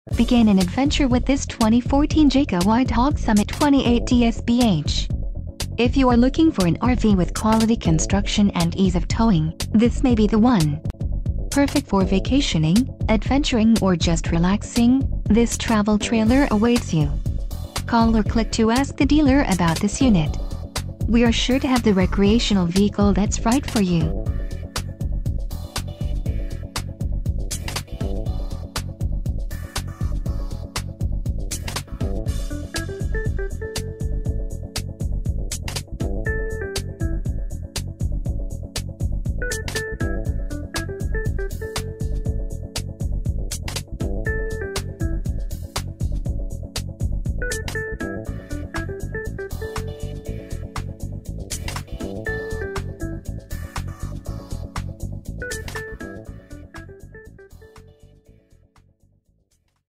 Begin an adventure with this 2014 Jayco Whitehawk Summit 28 DSBH. If you are looking for an RV with quality construction and ease of towing, this may be the one. Perfect for vacationing, adventuring, or just relaxing, this travel trailer awaits you. Call or click to ask the dealer about this unit. We are sure to have the recreational vehicle that's right for you.